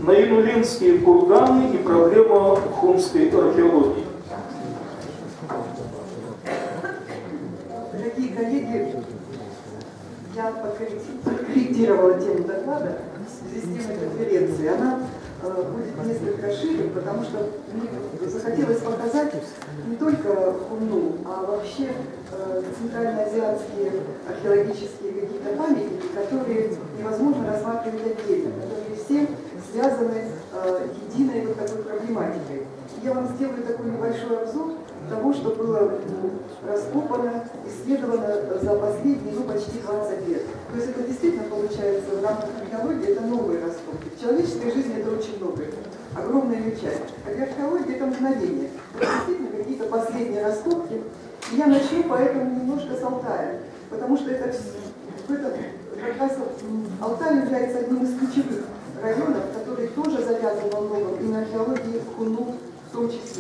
Наинулинские курганы и проблема хунской археологии. Дорогие коллеги, я подкорректировала тему доклада в связи с темой конференции. Она будет несколько шире, потому что мне захотелось показать не только Хунну, а вообще центральноазиатские археологические какие-то памятники, которые невозможно рассматривать отдельно, которые все связаны единой вот такой проблематикой. Я вам сделаю такой небольшой обзор того, что было раскопано, исследовано за последние, почти 20 лет. То есть это действительно получается в рамках археологии, это новые раскопки. В человеческой жизни это очень многое, огромная ее часть. А для археологии это мгновение. Это действительно какие-то последние раскопки. И я начну поэтому немножко с Алтая, потому что это как раз Алтай является одним из ключевых районов, который тоже завязан во многом и на археологии Хунну в том числе.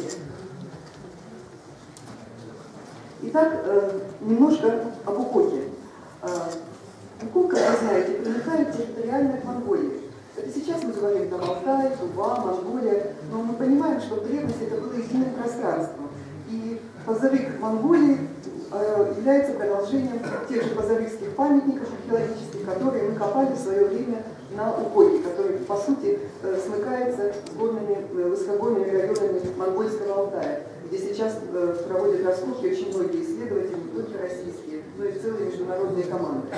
Итак, немножко об Укоке. Укок, как вы знаете, примыкает территориально к Монголии. Это сейчас мы говорим там Алтай, Тува, Монголия, но мы понимаем, что в древности это было единым пространством. И позывик Монголии является продолжением тех же позывикских памятников археологических, которые мы копали в свое время на Укоке, который, по сути, смыкается с горными высокогорными районами монгольского Алтая, где сейчас проводят раскопки очень многие исследователи, не только российские, но и целые международные команды.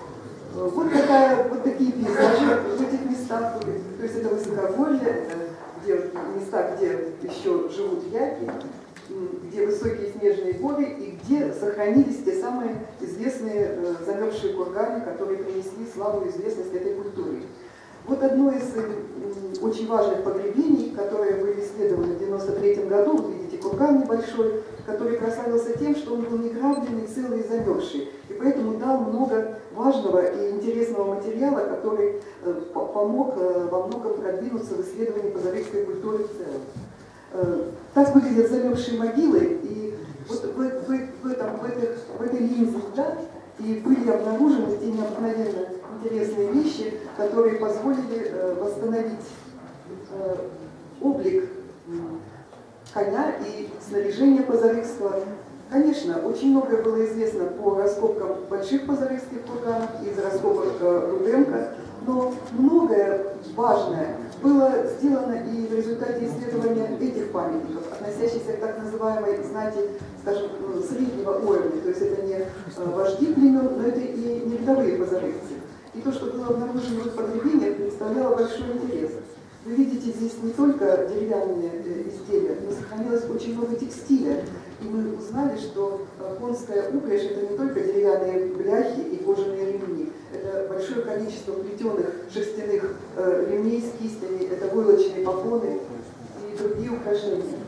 Вот такие пейзажи в этих местах, то есть это высокогорье, это места, где еще живут яки, где высокие снежные горы и где сохранились те самые известные замерзшие курганы, которые принесли славу и известность этой культуре. Вот одно из очень важных погребений, которые были исследованы в 1993 году, вы видите курган небольшой, который прославился тем, что он был не грабленный, целый и замерзший, и поэтому дал много важного и интересного материала, который помог во многом продвинуться в исследовании позавекской культуры в целом. Так выглядят замерзшие могилы, и вот в этой линзе дат и были обнаружены те необыкновенно интересные вещи, которые позволили восстановить облик коня и снаряжение позавекского. Конечно, очень многое было известно по раскопкам больших позавекских курганов, из раскопок Руденко, но многое важное было сделано и в результате исследования этих памятников, относящихся к так называемой знати, скажем, среднего уровня. То есть это не вожди племен, но это и не рядовые позавекцы. И то, что было обнаружено в их погребениях, представляло большой интерес. Вы видите здесь не только деревянные изделия, но сохранилось очень много текстиля. И мы узнали, что конская упряжь – это не только деревянные бляхи и кожаные ремни. Это большое количество плетеных шерстяных ремней с кистями, это войлочные попоны и другие украшения.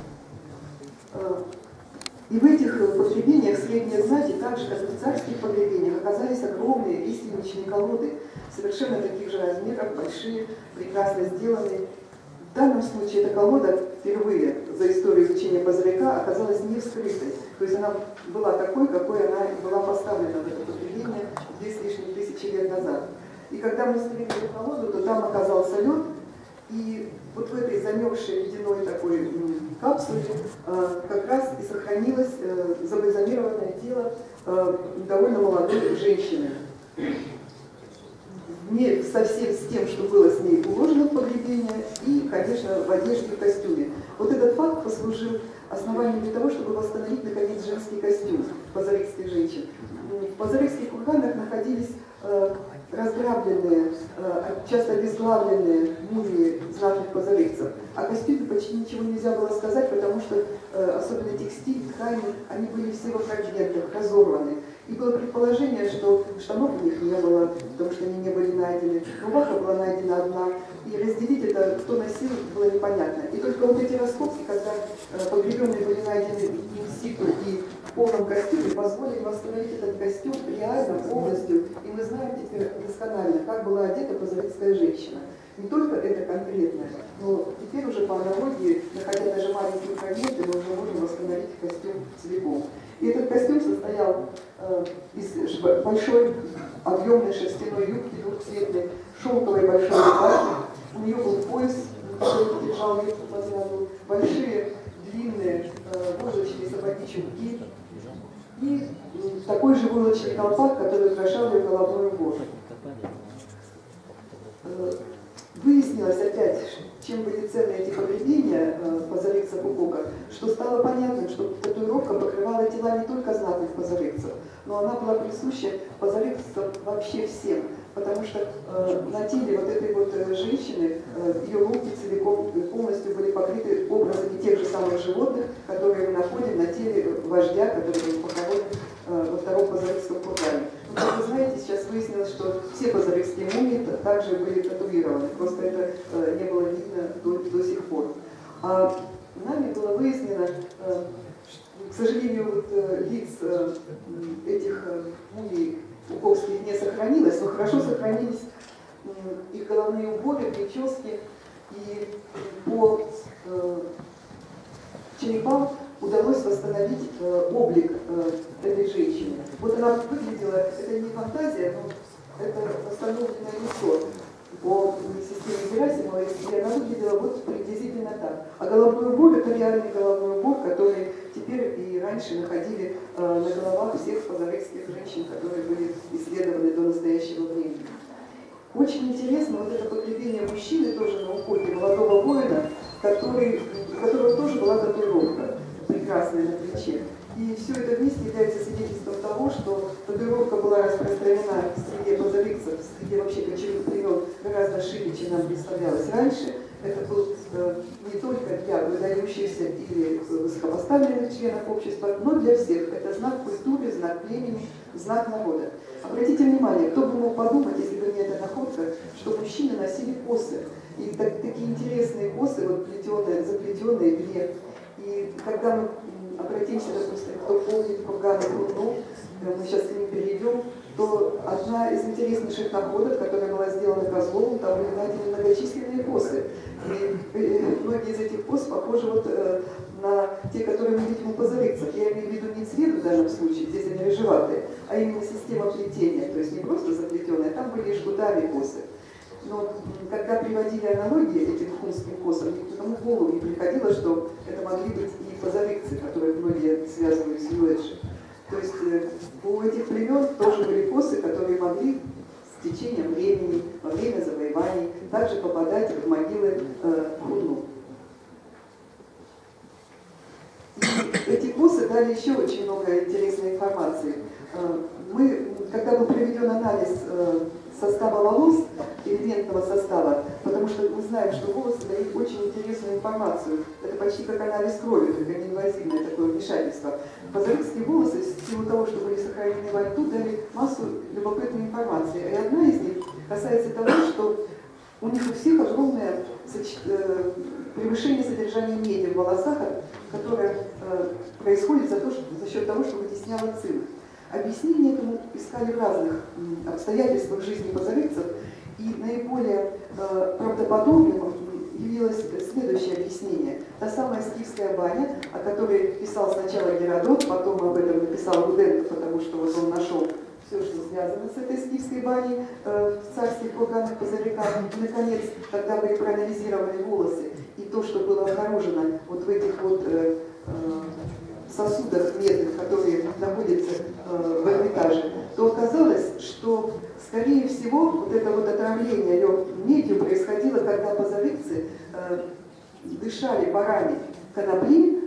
И в этих погребениях средней знати, так же как и в царских погребениях, оказались огромные лиственничные колоды, совершенно таких же размеров, большие, прекрасно сделанные. В данном случае эта колода впервые за историю изучения позавика оказалась не вскрытой. То есть она была такой, какой она была поставлена в это погребение 2 с лишним тысячи лет назад. И когда мы вскрыли эту колоду, то там оказался лед, и вот в этой замерзшей ледяной такой капсуле как раз и сохранилось забальзамированное тело довольно молодой женщины. Не совсем с тем, что было с ней уложено в погребение, и, конечно, в одежде, в костюме. Вот этот факт послужил основанием для того, чтобы восстановить, наконец, женский костюм позавекских женщин. В позавекских курганах находились разграбленные, часто обезглавленные мумии знатных позавекцев. О костюме почти ничего нельзя было сказать, потому что особенно текстиль, ткани, они были все во фрагментах, разорваны. И было предположение, что штанов у них не было, потому что они не были найдены. Рубаха была найдена одна, и разделить это, кто носил, было непонятно. И только вот эти раскопки, когда погребенные были найдены инситу и в полном костюме, позволили восстановить этот костюм реально, полностью. И мы знаем теперь досконально, как была одета позавекская женщина. Не только это конкретно, но теперь уже по аналогии, находя даже маленькие фрагменты, мы уже можем восстановить костюм целиком. И этот костюм состоял из большой объемной шерстяной юбки двухцветной, шелковой большой рубахи, у нее был пояс, который держал ее по заду, большие длинные войлочные сапоги-чулки и такой же войлочный колпак, который украшал ее головной убор. Выяснилось опять, чем были ценны эти погребения позорикца Букока, что стало понятным, что татуировка покрывала тела не только знатных позорикцев, но она была присуща позорикцам вообще всем, потому что на теле вот этой вот женщины ее руки целиком полностью были покрыты образами тех же самых животных, которые мы находим на теле вождя, который был похоронен во втором позорикском кургане. Как вы знаете, сейчас выяснилось, что все позорикские мумии также были татуированы, просто это не было видно до сих пор. А нами было выяснено, к сожалению, вот, лиц этих мумий буковских не сохранилось, но хорошо сохранились их головные уборы, прически, и по черепам удалось восстановить облик этой женщины. Вот она выглядела, это не фантазия, но это восстановленное лицо по системе Герасимова, и она выглядела вот приблизительно так. А головной убор — это реальный головной убор, который теперь и раньше находили на головах всех позорикских женщин, которые были исследованы до настоящего времени. Очень интересно вот это погребение мужчины, тоже на уходе молодого воина, у которого тоже была татуировка прекрасная на плече. И все это вместе является свидетельством того, что татуировка была распространена в среде позорикцев, в среде вообще кочевых племен гораздо шире, чем нам представлялось раньше. Это был не только для выдающихся или высокопоставленных членов общества, но для всех. Это знак культуры, знак племени, знак народа. Обратите внимание, кто бы мог подумать, если бы не эта находка, что мужчины носили косы. И такие интересные косы, вот плетеные, заплетенные две. И когда мы обратимся, допустим, кто помнит курган Хурну, мы сейчас к ним перейдем, то одна из интереснейших находок, которая была сделана Козловым, там были найдены многочисленные косы. И многие из этих кос похожи вот на те, которые мы видим у позорикцев. Я имею в виду не цвет в данном случае, здесь они рыжеватые, а именно система плетения, то есть не просто заплетенные, там были и жгутами косы. Но когда приводили аналогии этим хунским косам, никому в голову не приходило, что это могли быть и позорикцы, которые многие связывают с Юэджи. То есть у этих племен тоже были косы, которые могли с течением времени, во время завоеваний, также попадать в могилы Хунну. И эти косы дали еще очень много интересной информации. Когда был проведен анализ состава волос, элементного состава, потому что мы знаем, что волосы дают очень интересную информацию. Это почти как анализ крови, только неинвазивное такое вмешательство. Позорикские волосы, в силу того, что были сохранены во рту, дали массу любопытной информации. И одна из них касается того, что у них у всех огромное превышение содержания меди в волосах, которое происходит за счет того, что вытесняло цинк. Объяснение этому искали в разных обстоятельствах жизни позорикцев, и наиболее правдоподобным явилось следующее объяснение. Та самая скифская баня, о которой писал сначала Геродот, потом об этом написал Руденко, потому что вот он нашел все, что связано с этой скифской баней в царских курганах позориках. И, наконец, когда были проанализированы волосы и то, что было обнаружено вот в этих вот сосудах медных, которые находятся в Эрмитаже, то оказалось, что, скорее всего, вот это вот отравление медью происходило, когда позорикцы дышали парами конопли,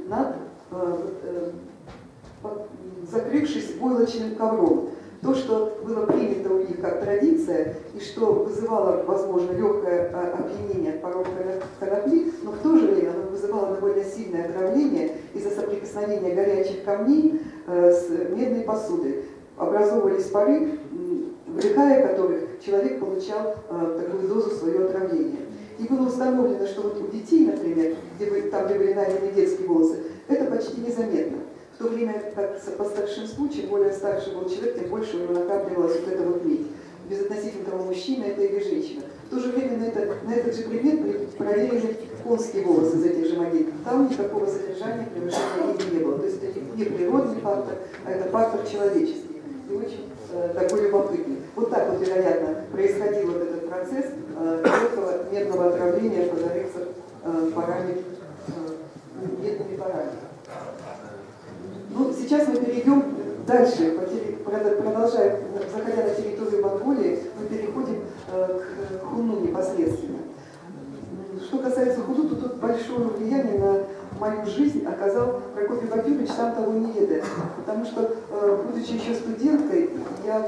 закрывшись войлочным ковром. То, что было принято у них как традиция, и что вызывало, возможно, легкое опьянение от паров конопли, но в то же время оно вызывало довольно сильное отравление из-за соприкосновения горячих камней с медной посудой. Образовывались пары, вдыхая которых человек получал такую дозу своего отравления. И было установлено, что вот у детей, например, где были найдены детские волосы, это почти незаметно. В то время, как по старшинству, чем более старший был человек, тем больше у него накапливалась вот эта вот медь. Безотносительно того, мужчина это или женщина. В то же время на этот же предмет проверили конские волосы из этих же могил. Там никакого содержания превышения меди не было. То есть это не природный фактор, а это фактор человеческий. И очень такой любопытный. Вот так вот, вероятно, происходил вот этот процесс легкого медного отравления подавиться парами, медными парами. Ну, сейчас мы перейдем дальше, продолжая, заходя на территорию Монголии, мы переходим к Хуну непосредственно. Что касается Хуну, то тут большое влияние на мою жизнь оказал Прокопий Батюрич, сам того не ведая. Потому что, будучи еще студенткой, я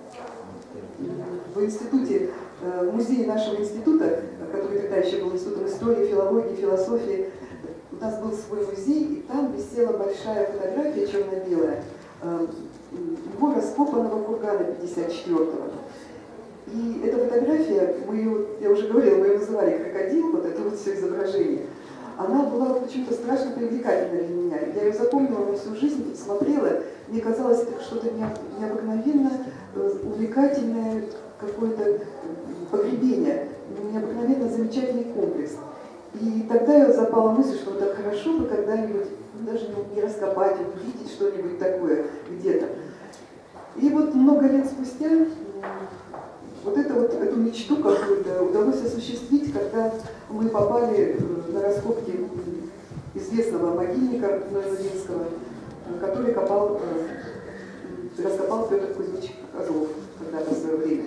в институте, в музее нашего института, который тогда еще был институтом истории, филологии, философии, у нас был свой музей, и там висела большая фотография черно-белая его раскопанного кургана 54-го. И эта фотография, я уже говорила, мы ее называли крокодил, вот это вот все изображение, она была почему-то страшно привлекательна для меня. Я ее запомнила на всю жизнь, смотрела, мне казалось, это что-то необыкновенно увлекательное, какое-то погребение, необыкновенно замечательный комплекс. И тогда запала мысль, что так хорошо бы когда-нибудь даже не раскопать, увидеть что-нибудь такое где-то. И вот много лет спустя эту мечту какую-то удалось осуществить, когда мы попали на раскопки известного могильника Новодинского, который раскопал Петр Кузьмич Козлов когда-то в свое время.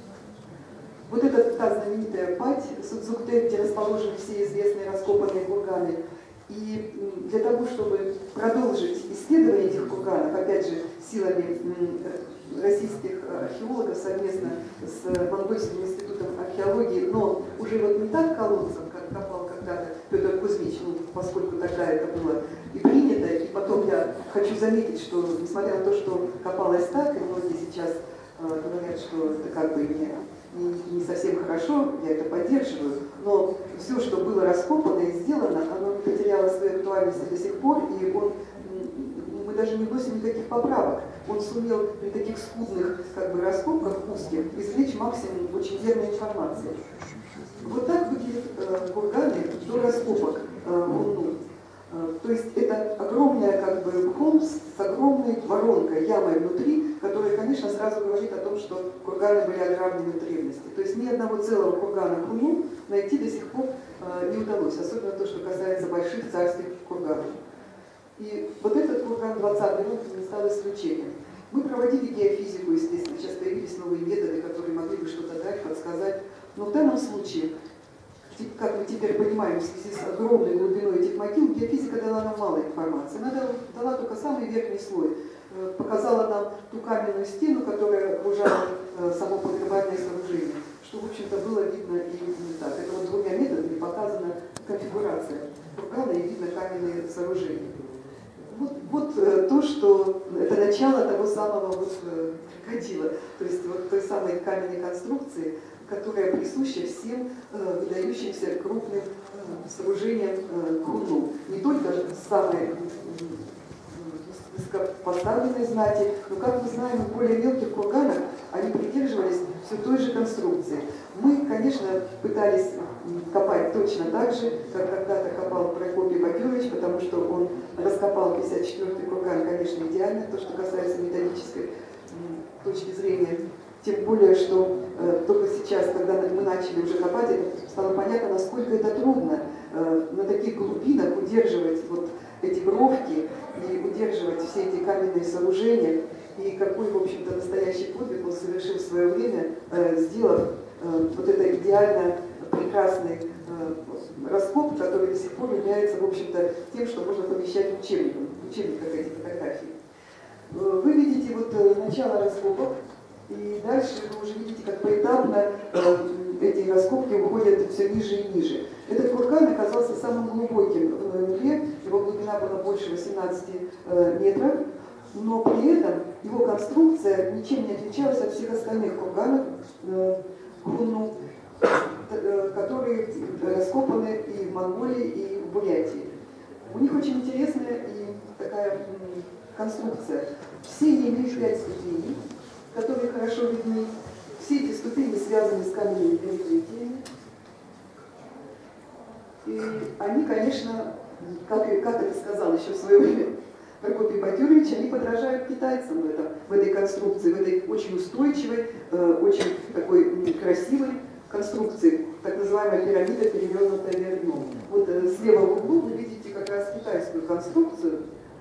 Вот это та знаменитая пать Судзуктэ, где расположены все известные раскопанные курганы. И для того, чтобы продолжить исследование этих курганов, опять же, силами российских археологов совместно с Монгольским институтом археологии, но уже вот не так колодцем, как копал когда-то Петр Кузьмич, поскольку тогда это было и принято, и потом я хочу заметить, что несмотря на то, что копалось так, и многие сейчас говорят, что это как бы не совсем хорошо, я это поддерживаю, но все, что было раскопано и сделано, оно не потеряло своей актуальности до сих пор, и мы даже не вносим никаких поправок. Он сумел при таких скудных раскопках узких извлечь максимум очень верной информации. Вот так выглядят курганы до раскопок Хуну. То есть это огромная холм с огромной воронкой, ямой внутри, которая, конечно, сразу говорит о том, что курганы были огромными в древности. То есть ни одного целого кургана Хуну найти до сих пор не удалось, особенно то, что касается больших царских курганов. И вот этот курган 20 минут не стал исключением. Мы проводили геофизику, естественно, сейчас появились новые методы, которые могли бы что-то дать, подсказать. Но в данном случае, как мы теперь понимаем, в связи с огромной глубиной этих могил, геофизика дала нам мало информации. Она дала только самый верхний слой. Показала нам ту каменную стену, которая окружала само погребальное сооружение, что, в общем-то, было видно и не так. Это вот двумя методами показана конфигурация кургана и видно каменные сооружения. Вот то, что это начало того самого крокодила, то есть вот той самой каменной конструкции, которая присуща всем выдающимся крупным сооружениям Хуну. Не только самой высокопоставленной знати, но, как мы знаем, в более мелких курганах они придерживались все той же конструкции. Мы, конечно, пытались копать точно так же, как когда-то копал Прокопий Батюрич, потому что он раскопал 54-й курган, конечно, идеально, то, что касается методической точки зрения. Тем более, что только сейчас, когда мы начали уже копать, стало понятно, насколько это трудно на таких глубинах удерживать вот эти бровки и удерживать все эти каменные сооружения. И какой, в общем-то, настоящий подвиг он совершил в свое время, сделав вот это идеально прекрасный раскоп, который до сих пор является, в общем-то, тем, что можно помещать в учебниках этих фотографий. Вы видите вот начало раскопок, и дальше вы уже видите, как поэтапно эти раскопки уходят все ниже и ниже. Этот курган оказался самым глубоким в Новомле, его глубина была больше 18 метров, но при этом его конструкция ничем не отличалась от всех остальных курганов Хуну, которые раскопаны и в Монголии, и в Бурятии. У них очень интересная и такая конструкция. Все они имеют 5 ступеней, которые хорошо видны. Все эти ступени связаны с каменными перекрытиями. И они, конечно, как это сказал еще в свое время Прокопий Батюрич, они подражают китайцам в этой конструкции, в этой очень устойчивой, очень такой красивой конструкции. так называемая пирамида, перевернутая вверх дном. Вот слева в углу вы видите как раз китайскую конструкцию.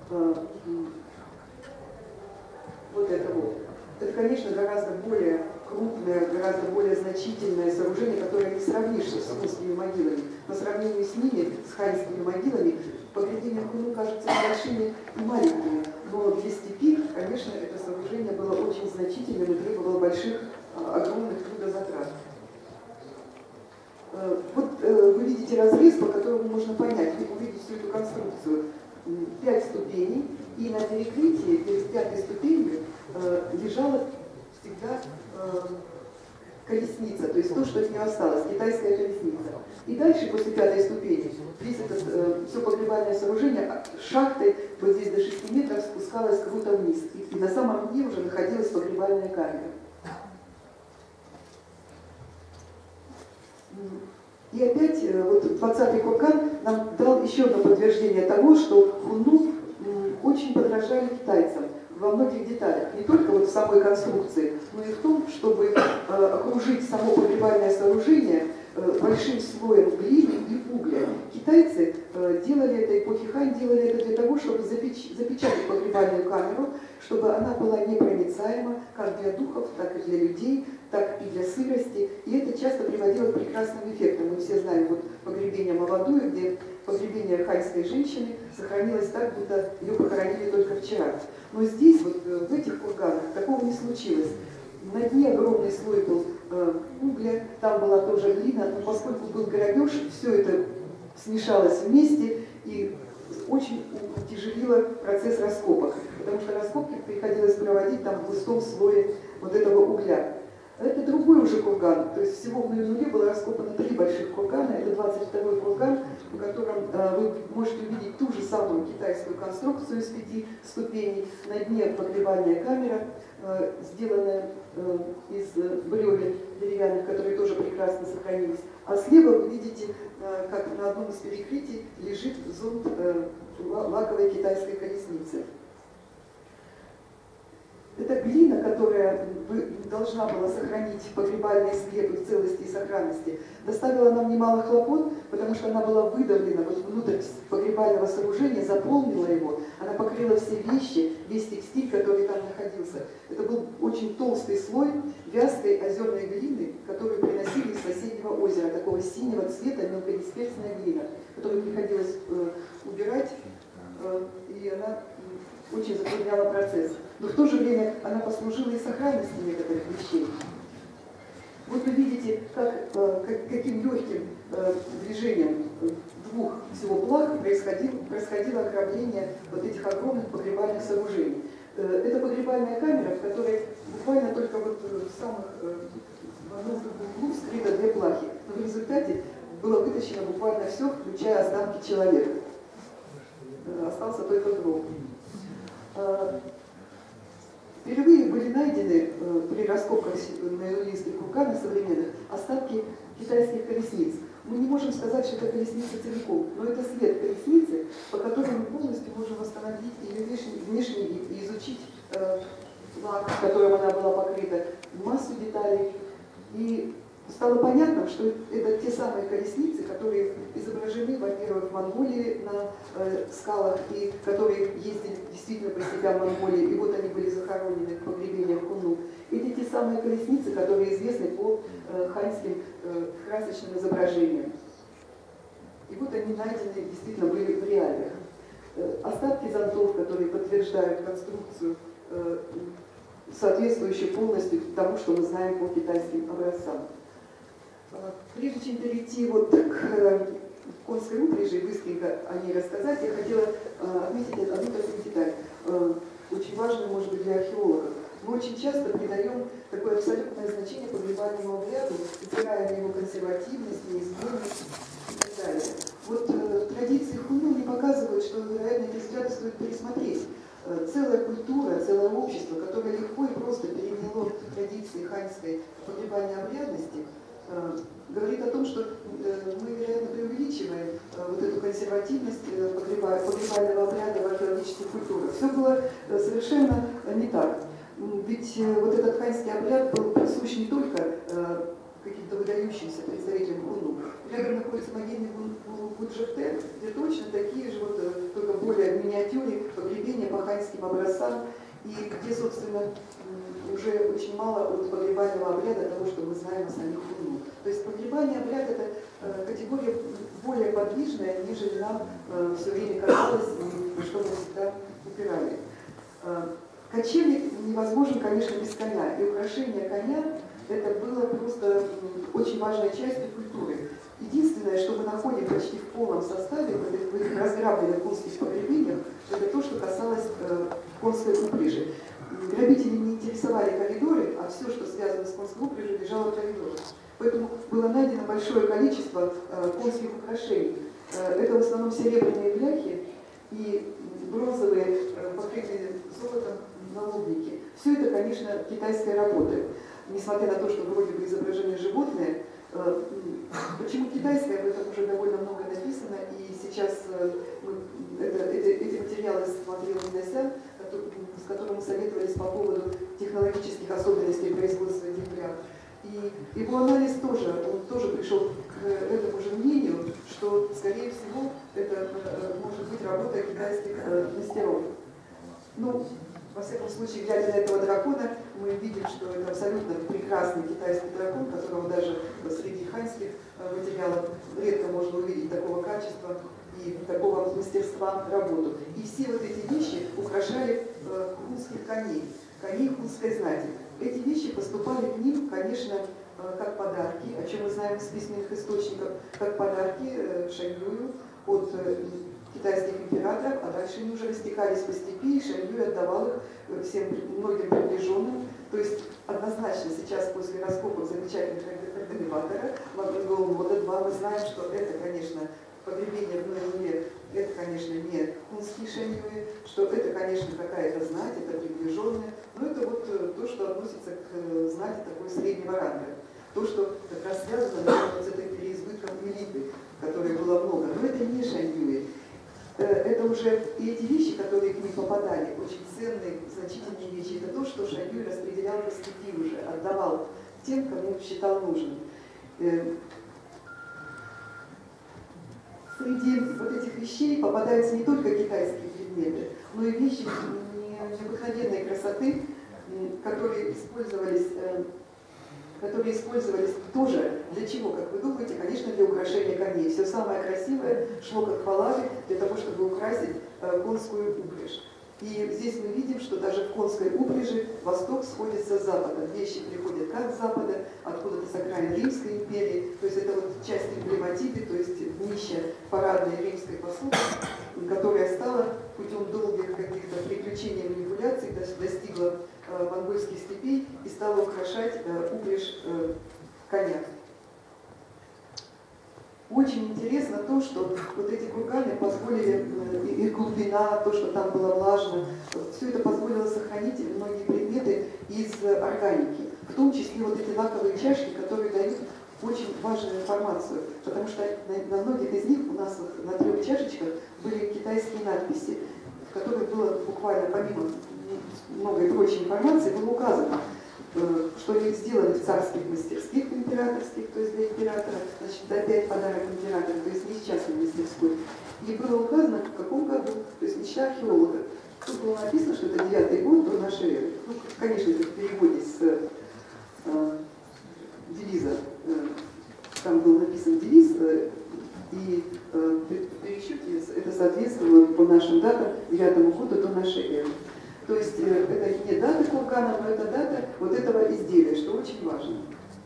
Вот это вот. Это, конечно, гораздо более крупное, гораздо более значительное сооружение, которое не сравнишь с хунскими могилами. По сравнению с ними, с ханьскими могилами, погребения Хуну кажутся большими и маленькими. Но для степи, конечно, это сооружение было очень значительным и требовало больших, огромных трудозатрат. Вот вы видите разрез, по которому можно понять, увидеть всю эту конструкцию. 5 ступеней, и на перекрытии перед 5-й ступенью лежала всегда колесница, то есть то, что от нее осталось, китайская колесница. И дальше, после 5-й ступени, весь этот, все погребальное сооружение шахтой вот здесь до 6 метров спускалось круто вниз. И на самом дне уже находилась погребальная камера. И опять вот 20-й курган нам дал еще одно подтверждение того, что Хунну очень подражали китайцам во многих деталях. Не только вот в самой конструкции, но и в том, чтобы окружить само погребальное сооружение большим слоем глины и угля. Китайцы делали это, эпохи Хань делали это для того, чтобы запечатать погребальную камеру, чтобы она была непроницаема как для духов, так и для людей, так и для сырости. И это часто приводило к прекрасным эффектам. Мы все знаем вот погребение Мавадуя, где погребение ханьской женщины сохранилось так, будто ее похоронили только вчера. Но здесь, вот в этих курганах, такого не случилось. На дне огромный слой был угля, там была тоже глина, но поскольку был грабеж, все это смешалось вместе и очень утяжелило процесс раскопок, потому что раскопки приходилось проводить там в густом слое вот этого угля. Это другой уже курган, то есть всего в нуле было раскопано 3 больших кургана, это 22-й курган, в котором вы можете увидеть ту же самую китайскую конструкцию из 5 ступеней, на дне погребальная камера, сделанная из бревен деревянных, которые тоже прекрасно сохранились. А слева вы видите, как на одном из перекрытий лежит зонт лаковой китайской колесницы. Эта глина, которая должна была сохранить погребальные склепы в целости и сохранности, доставила нам немало хлопот, потому что она была выдавлена вот внутрь погребального сооружения, заполнила его, она покрыла все вещи, весь текстиль, который там находился. Это был очень толстый слой вязкой озерной глины, которую приносили из соседнего озера, такого синего цвета, мелкодисперсная глина, которую приходилось убирать, и она очень затрудняла процесс. Но в то же время она послужила и сохранности некоторых вещей. Вот вы видите, каким легким движением 2 всего благ происходило ограбление вот этих огромных погребальных сооружений. Это погребальная камера, в которой буквально только вот в самых в одном углу скрыто 2 плахи. Но в результате было вытащено буквально все, включая останки человека. Остался только гроб. Впервые были найдены при раскопках на Илулинских курганах современных остатки китайских колесниц. Мы не можем сказать, что это колесница целиком, но это след колесницы, по которому мы полностью можем восстановить ее внешний вид и изучить лак, которым она была покрыта, массу деталей. И стало понятно, что это те самые колесницы, которые изображены, во-первых, в Монголии на скалах, и которые ездили действительно по степям Монголии, и вот они были захоронены в погребениях Хунну. Это те самые колесницы, которые известны по ханьским красочным изображениям. И вот они найдены действительно были в реалиях. Остатки зонтов, которые подтверждают конструкцию, соответствующую полностью тому, что мы знаем по китайским образцам. Прежде чем перейти вот к конской упряжи и быстренько о ней рассказать, я хотела отметить одну такую деталь, очень важную, может быть, для археологов. Мы очень часто придаем такое абсолютное значение погребальному обряду, опирая на его консервативность, неизменность и так далее. Вот традиции Хунну не показывают, что, вероятно, эти взгляды стоит пересмотреть. Целая культура, целое общество, которое легко и просто переняло традиции ханьской погребальной обрядности, говорит о том, что мы, вероятно, преувеличиваем вот эту консервативность погребального обряда в археологических культурах. Все было совершенно не так. Ведь вот этот ханьский обряд был присущ не только каким-то выдающимся представителям хунну. Рядом находится могильный Гуджахте, где точно такие же, вот, только более в миниатюре, погребения по ханьским образцам, и где, собственно, уже очень мало от погребального обряда того, что мы знаем о самих хунну. То есть погребальный обряд – это категория более подвижная, нежели нам все время казалось, и что мы всегда упирали. Кочевник невозможен, конечно, без коня, и украшение коня – это было просто очень важной частью культуры. Единственное, что мы находим почти в полном составе в этих разграбленных конских погребениях, это то, что касалось конской упряжи. Грабители не интересовали коридоры, а все, что связано с конской упряжью, лежало в коридорах. Поэтому было найдено большое количество конских украшений. Это в основном серебряные бляхи и бронзовые, покрытые золотом налобники. Все это, конечно, китайская работа. Несмотря на то, что вроде бы изображение животное, почему китайское, об этом уже довольно много написано, и сейчас эти материалы смотрел Миносян, с которым мы советовались по поводу технологических особенностей производства этих блях. И его анализ тоже, он тоже пришел к этому же мнению, что, скорее всего, это может быть работа китайских мастеров. Ну, во всяком случае, глядя на этого дракона, мы видим, что это абсолютно прекрасный китайский дракон, которого даже среди ханьских материалов редко можно увидеть такого качества и такого мастерства работу. И все вот эти вещи украшали хунских коней хунской знати. Эти вещи поступали к ним, конечно, как подарки, о чем мы знаем из письменных источников, как подарки Шаньюю от китайских императоров, а дальше они уже растекались по степи, и Шаньюй отдавал их всем многим приближенным. То есть однозначно сейчас после раскопок замечательных орденеватора года 2 мы знаем, что это, конечно, погребение в Нуэлле, это, конечно, не хунские Шаньюи, что это, конечно, какая-то знать, это приближенная, но это вот то, что относится к знати такой среднего ранга. То, что как раз связано, наверное, с этой переизбытком элиты, которой было много. Но это не Шаньюи. Это уже и эти вещи, которые к ним попадали, очень ценные, значительные вещи, это то, что Шаньюй распределял по степи уже, отдавал тем, кому считал нужным. Среди вот этих вещей попадаются не только китайские предметы, но и вещи необыкновенной красоты, которые использовались тоже для чего, как вы думаете, конечно, для украшения коней. Все самое красивое шло как хвалали для того, чтобы украсить конскую упряжь. И здесь мы видим, что даже в конской упряжи восток сходится с запада. Вещи приходят как с запада, откуда-то с окраин Римской империи. То есть это вот часть эмблематики, то есть днище парадной римской посуды, которая стала путем долгих каких-то приключений и манипуляций, достигла монгольских степей и стала украшать упряжь коня. Очень интересно то, что вот эти курганы позволили, их глубина, то, что там было влажно, все это позволило сохранить многие предметы из органики. В том числе вот эти лаковые чашки, которые дают очень важную информацию, потому что на многих из них у нас вот на 3 чашечках были китайские надписи, в которых было буквально помимо многой прочей информации было указано, что они сделали в царских мастерских императорских, то есть для императора, значит, опять подарок императора, то есть не из частной мастерской. И было указано, в каком году, то есть мечта археолога. Тут было написано, что это 9-й год до нашей эры. Ну, конечно, это в переводе с девиза, там был написан девиз, и в пересчете это соответствовало по нашим датам 9-му году до нашей эры. То есть это не дата кургана, но это дата вот этого изделия, что очень важно.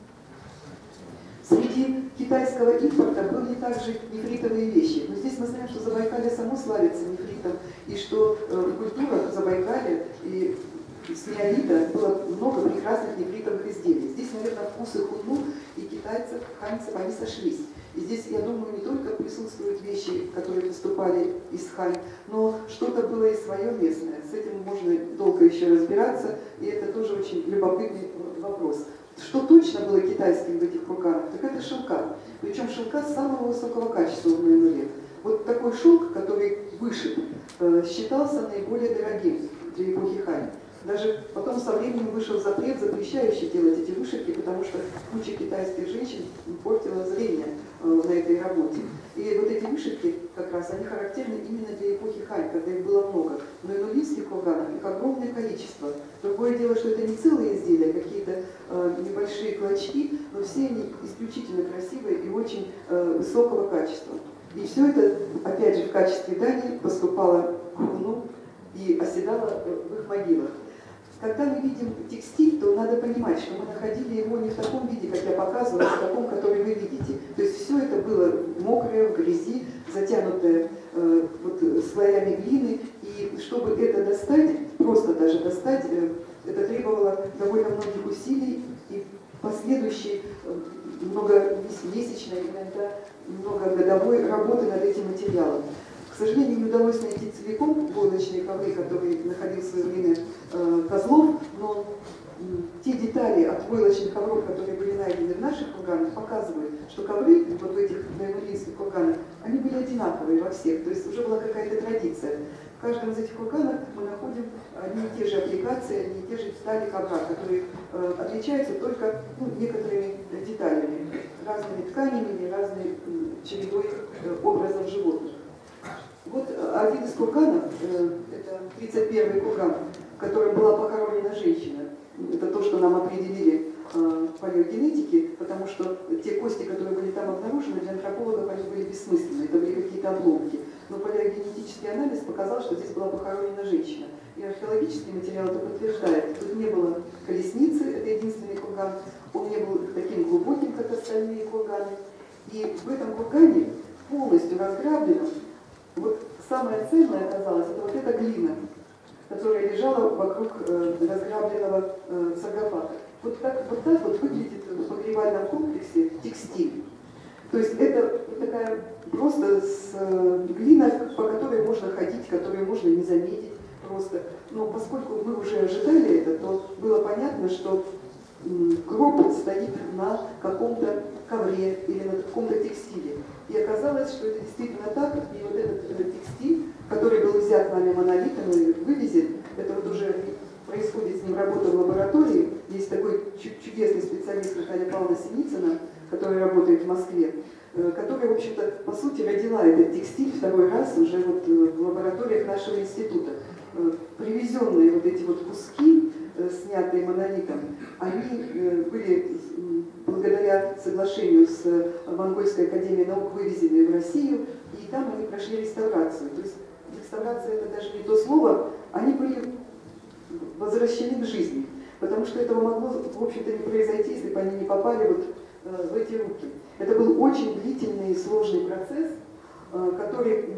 Среди китайского импорта были также нефритовые вещи. Но здесь мы знаем, что Забайкалье само славится нефритом, и что в культурах Забайкалья и с неолита было много прекрасных нефритовых изделий. Здесь, наверное, вкусы хунну и китайцев, ханьцев, они сошлись. И здесь, я думаю, не только присутствуют вещи, которые поступали из Хань, но что-то было и свое местное. С этим можно долго еще разбираться, и это тоже очень любопытный вопрос. Что точно было китайским в этих курганах, так это шелка. Причем шелка самого высокого качества в Нуэлле. Вот такой шелк, который вышит, считался наиболее дорогим для эпохи Хань. Даже потом со временем вышел запрет, запрещающий делать эти вышивки, потому что куча китайских женщин портила зрение на этой работе. И вот эти вышивки, как раз, они характерны именно для эпохи Хань, когда их было много. Но и нулинских курганов их огромное количество. Другое дело, что это не целые изделия, а какие-то небольшие клочки, но все они исключительно красивые и очень высокого качества. И все это, опять же, в качестве дани поступало к Хуну и оседало в их могилах. Когда мы видим текстиль, то надо понимать, что мы находили его не в таком виде, как я показывала, а в таком, который вы видите. То есть все это было мокрое, в грязи, затянутое слоями глины. И чтобы это достать, просто даже достать, это требовало довольно многих усилий и последующей многомесячной, иногда многогодовой работы над этим материалом. К сожалению, не удалось найти целиком войлочные ковры, которые находил в свое время Козлов, но те детали от войлочных ковров, которые были найдены в наших курганах, показывают, что ковры вот в этих нулинских курганах, они были одинаковые во всех, то есть уже была какая-то традиция. В каждом из этих курганов мы находим одни и те же аппликации, одни и те же детали ковра, которые отличаются только некоторыми деталями, разными тканями или разной чередой образов животных. Вот один из курганов, это 31-й курган, в котором была похоронена женщина. Это то, что нам определили палеогенетики, потому что те кости, которые были там обнаружены, для антропологов они были бессмысленны, это были какие-то обломки. Но палеогенетический анализ показал, что здесь была похоронена женщина. И археологический материал это подтверждает. Тут не было колесницы, это единственный курган, он не был таким глубоким, как остальные курганы. И в этом кургане, полностью разграбленном, вот самое ценное оказалось, это вот эта глина, которая лежала вокруг разграбленного саркофага. Вот так вот выглядит в погребальном комплексе текстиль. То есть это такая просто глина, по которой можно ходить, которую можно не заметить просто. Но поскольку мы уже ожидали это, то было понятно, что гроб стоит на каком-то ковре или на каком-то текстиле. И оказалось, что это действительно так, и вот этот текстиль, который был взят нами монолитом и вывезен, это вот уже происходит с ним работа в лаборатории. Есть такой чудесный специалист Наталья Павловна Синицына, которая работает в Москве, которая, в общем-то, по сути, родила этот текстиль второй раз уже вот в лабораториях нашего института. Привезенные вот эти вот куски, снятые монолитом, они были благодаря соглашению с Монгольской академией наук вывезены в Россию, и там они прошли реставрацию. То есть реставрация это даже не то слово, они были возвращены к жизни, потому что этого могло, в общем-то, не произойти, если бы они не попали вот в эти руки. Это был очень длительный и сложный процесс, который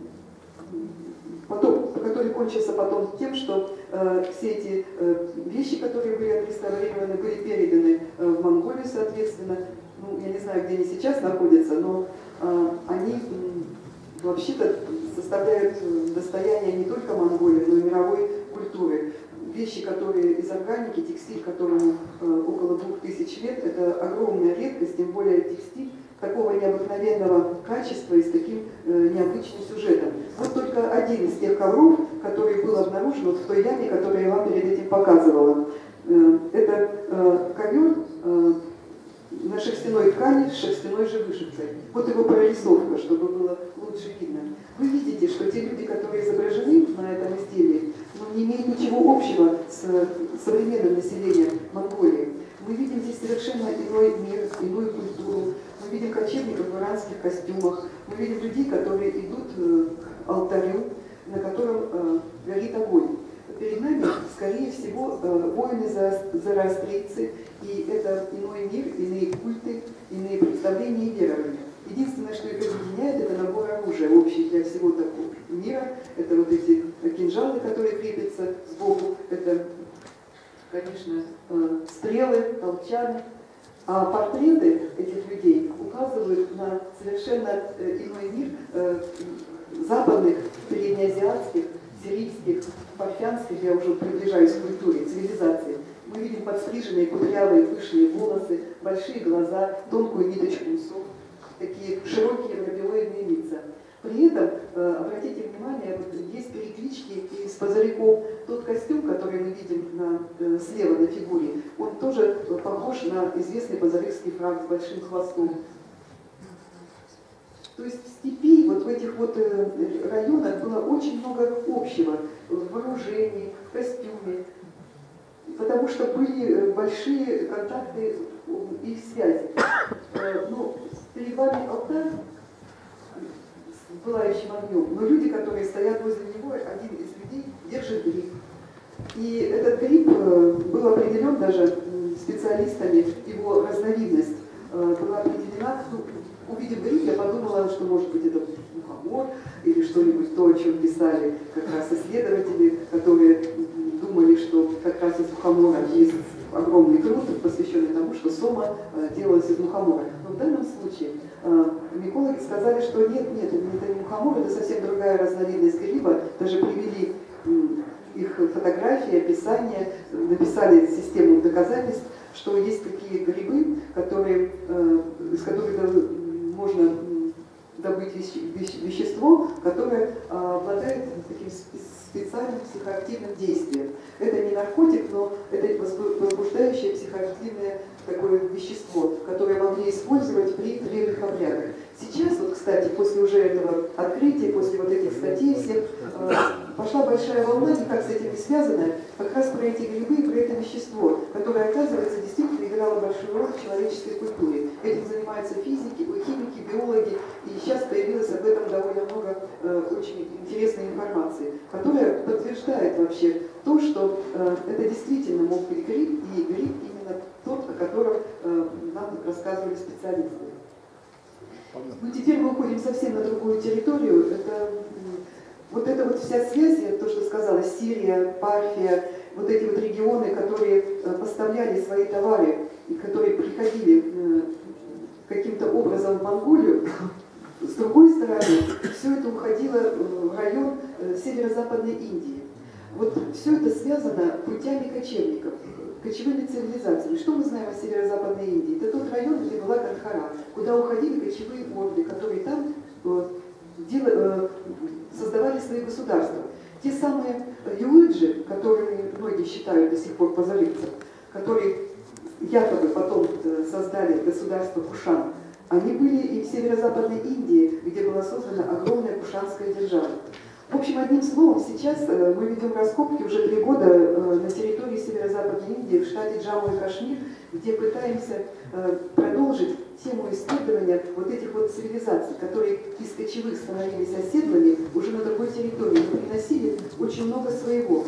кончился потом тем, что все эти вещи, которые были отреставрированы, были переданы в Монголию, соответственно. Ну, я не знаю, где они сейчас находятся, но они вообще-то составляют достояние не только Монголии, но и мировой культуры. Вещи, которые из органики, текстиль, которому около 2000 лет, это огромная редкость, тем более текстиль такого необыкновенного качества и с таким необычным сюжетом. Вот только один из тех ковров, который был обнаружен вот в той яме, которую я вам перед этим показывала. Это ковер на шерстяной ткани с шерстяной же вышивкой. Вот его прорисовка, чтобы было лучше видно. Вы видите, что те люди, которые изображены на этом изделии, не имеют ничего общего с современным населением Монголии. Мы видим здесь совершенно иной мир, иную культуру. Мы видим кочевников в иранских костюмах. Мы видим людей, которые идут к алтарю, на котором горит огонь. Перед нами, скорее всего, воины-зороастрийцы, и это иной мир, иные культы, иные представления и верования. Единственное, что их объединяет, это набор оружия, общий для всего такого мира. Это вот эти кинжалы, которые крепятся сбоку, это, конечно, стрелы, колчаны. А портреты этих людей указывают на совершенно иной мир западных, среднеазиатских, сирийских, парфянских, я уже приближаюсь к культуре, цивилизации. Мы видим подстриженные, кудрявые, пышные волосы, большие глаза, тонкую ниточку усов, такие широкие рабиоидные лица. При этом, обратите внимание, вот есть переклички из позаряков. Тот костюм, который мы видим слева на фигуре, он тоже похож на известный позарыкский фрак с большим хвостом. То есть в степи, вот в этих вот районах было очень много общего в вооружении, в костюме, потому что были большие контакты и связи. Ну, перед вами алтарь с пылающим огнем, но люди, которые стоят возле него, один из людей держит гриб. И этот гриб был определен даже специалистами, его разновидность была определена. Увидев гриб, я подумала, что может быть это мухомор или что-нибудь то, о чем писали как раз исследователи, которые думали, что как раз из мухомора есть огромный труд, посвященный тому, что сома делалась из мухомора. Но в данном случае микологи сказали, что нет, это не мухомор, это совсем другая разновидность гриба. Даже привели их фотографии, описания, написали систему доказательств, что есть такие грибы, из которых можно добыть вещество, которое обладает таким специальным психоактивным действием. Это не наркотик, но это возбуждающее психоактивное такое вещество, которое могли использовать при древних обрядах. Сейчас, вот, кстати, после уже этого открытия, после вот этих статей всех, пошла большая волна, никак с этим не связанная, как раз про эти грибы и про это вещество, которое, оказывается, действительно играло большую роль в человеческой культуре. Этим занимаются физики, химики, биологи, и сейчас появилось об этом довольно много очень интересной информации, которая подтверждает вообще то, что это действительно мог быть гриб, и гриб именно тот, о котором нам рассказывали специалисты. Ну, теперь мы уходим совсем на другую территорию. Это вот вся связь, то, что сказала, Сирия, Парфия, вот эти вот регионы, которые поставляли свои товары и которые приходили каким-то образом в Монголию. С другой стороны, все это уходило в район северо-западной Индии. Вот все это связано путями кочевников, кочевыми цивилизациями. Что мы знаем о северо-западной Индии? Это тот район, где была Гандхара, куда уходили кочевые орды, которые там создавали свои государства. Те самые юлыджи, которые многие считают до сих пор позарыкцев, которые якобы потом создали государство Кушан, они были и в северо-западной Индии, где была создана огромная кушанская держава. В общем, одним словом, сейчас мы ведем раскопки уже 3 года на территории северо-западной Индии, в штате Джамму и Кашмир, где пытаемся продолжить тему исследования вот этих вот цивилизаций, которые из кочевых становились оседлыми уже на другой территории, и приносили очень много своего.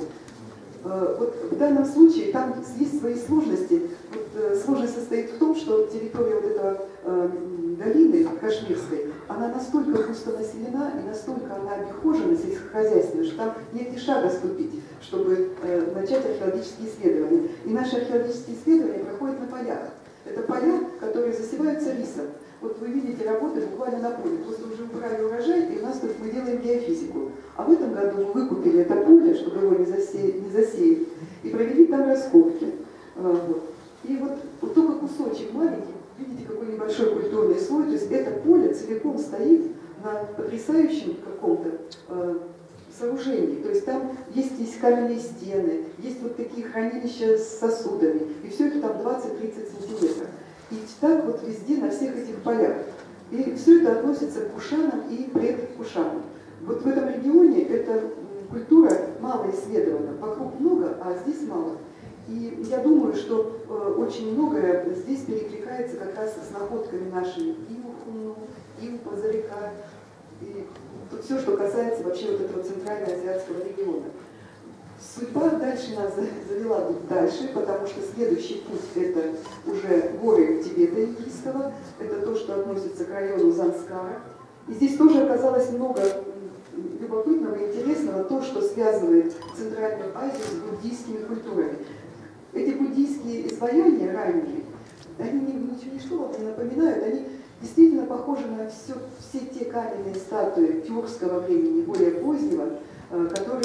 Вот в данном случае там есть свои сложности. Вот, сложность состоит в том, что территория вот этого долины кашмирской, она настолько густо населена и настолько она обихожена сельскохозяйственной, что там нет и шага ступить, чтобы начать археологические исследования. И наши археологические исследования проходят на полях. Это поля, которые засеваются рисом. Вот вы видите работы буквально на поле. Просто уже убрали урожай, и у нас тут мы делаем геофизику. А в этом году мы выкупили это поле, чтобы его не засеять, и провели там раскопки. Вот. И вот только кусочек маленький, видите, какой небольшой культурный слой, то есть это поле целиком стоит на потрясающем каком-то сооружении. То есть там есть каменные стены, есть вот такие хранилища с сосудами, и все это там 20-30 сантиметров. И так вот везде, на всех этих полях. И все это относится к кушанам и предкушанам. Вот в этом регионе эта культура мало исследована. Вокруг много, а здесь мало. И я думаю, что очень многое здесь перекликается как раз с находками нашими и у Хунну, и у Позаряка. И тут все, что касается вообще вот этого центральноазиатского региона. Судьба дальше нас завела дальше, потому что следующий путь – это уже горы Тибета индийского, это то, что относится к району Занскара. И здесь тоже оказалось много любопытного и интересного, то, что связывает Центральную Азию с буддийскими культурами. Эти буддийские изваяния ранние, они ничего вам не напоминают, они действительно похожи на все те каменные статуи тюркского времени, более позднего, которыми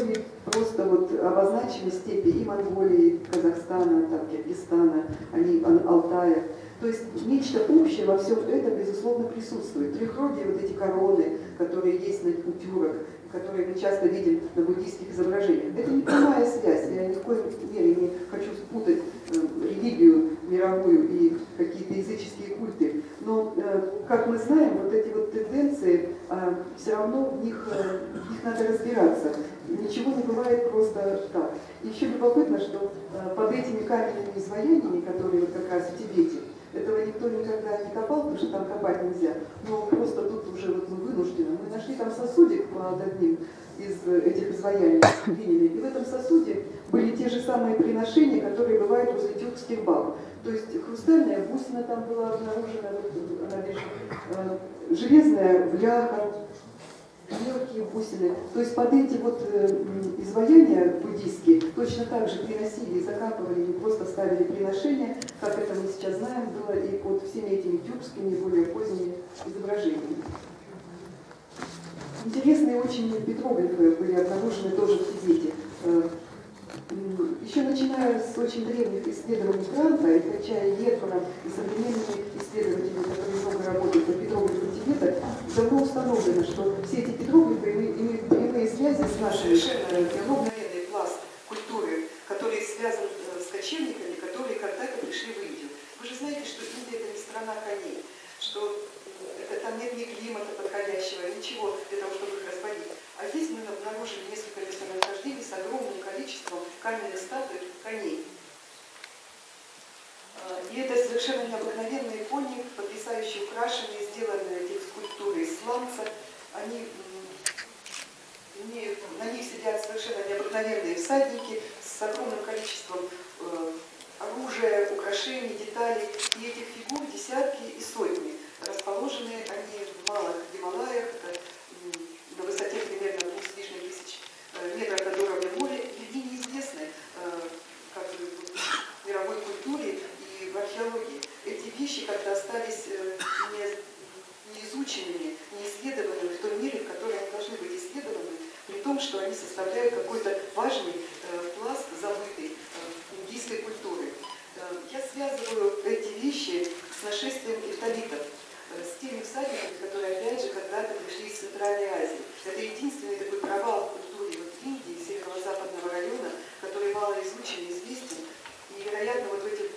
просто вот обозначены степи и Монголии, Казахстана, там, Киргизстана, Алтая. То есть нечто общее во всем этом, безусловно, присутствует. Трехрогие вот эти короны, которые есть на кутюрах, которые мы часто видим на буддийских изображениях. Это не прямая связь. Я ни в коем мере не хочу спутать религию мировую и какие-то языческие культы. Но, как мы знаем, вот эти вот тенденции, все равно в них надо разбираться. Ничего не бывает просто так. И еще любопытно, что под этими каменными изваяниями, которые вот как раз в Тибете, этого никто никогда не копал, потому что там копать нельзя. Но просто тут уже вот мы вынуждены. Мы нашли там сосудик под одним из этих изваяний глиняных. И в этом сосуде были те же самые приношения, которые бывают возле тюркских баб. То есть хрустальная бусина там была обнаружена, она лежит, железная бляха, мелкие бусины. То есть под эти вот изваяния буддийские точно так же приносили и закапывали, не просто ставили приношения, как это мы сейчас знаем, было и под всеми этими тюркскими, более поздними изображениями. Интересные очень петроглифы были обнаружены тоже в Тибете. Еще начиная с очень древних исследований Гранта, и кончая Епаном и современными исследователями, которые много работают по петроглифам Тибета, давно установлено, что все эти петроглифы имеют прямые связи с нашей необыкновенный пласт культуры, который связан с кочевниками, которые когда-то пришли в Индию. Вы же знаете, что Индия — это не страна коней, что там нет ни климата подходящего, ничего для того, чтобы их разводить. А здесь мы обнаружили несколько местонахождений с огромным количеством каменных статуй коней. И это совершенно необыкновенные кони, потрясающе украшенные, сделанные эти скульптуры из сланца. На них сидят совершенно необыкновенные всадники с огромным количеством оружия, украшений, деталей. И этих фигур десятки и сотни. Расположены они в малых Гималаях, на высоте примерно 2 с лишним тысяч метров над уровнем моря, и они неизвестны как бы, в мировой культуре и в археологии. Эти вещи как-то остались не изученными, не исследованными в том мире, в котором они должны быть исследованы, при том, что они составляют какой-то важный пласт забытой индийской культуры. Я связываю эти вещи с нашествием ифталитов, с теми всадниками, которые, опять же, когда-то пришли из Центральной Азии. Это единственный такой провал в культуре вот Индии, северо-западного района, который мало изучен и известен. И, вероятно, вот в этих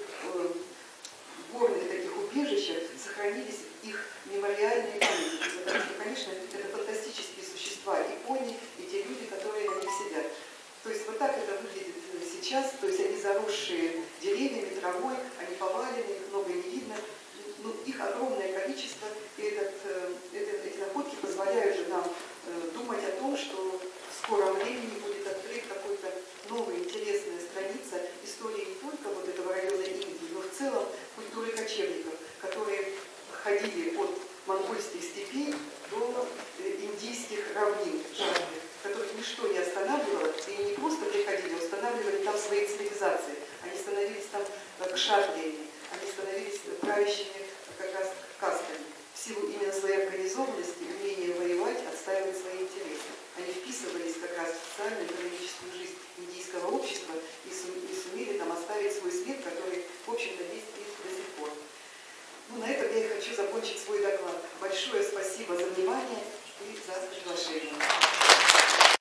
горных таких убежищах сохранились их мемориальные памятники, потому что, конечно, это фантастические существа, и кони, и те люди, которые на них сидят. То есть вот так это выглядит сейчас, то есть они заросшие деревьями, травой, они повалены, их много не видно. Ну, их огромное количество, и эти находки позволяют же нам думать о том, что в скором времени будет открыт какой-то новая интересная страница истории не только вот этого района Индии, но в целом культуры кочевников, которые ходили от монгольских степей до индийских равнин, которых ничто не останавливало, и не просто приходили, а устанавливали там свои цивилизации. Они становились там кшатриями, они становились правящими как раз кастами. В силу именно своей организованности, умения воевать, отстаивать свои интересы. Они вписывались как раз в социальную и экономическую жизнь индийского общества и сумели там оставить свой след, который, в общем-то, действует до сих пор. Ну, на этом я и хочу закончить свой доклад. Большое спасибо за внимание и за приглашение.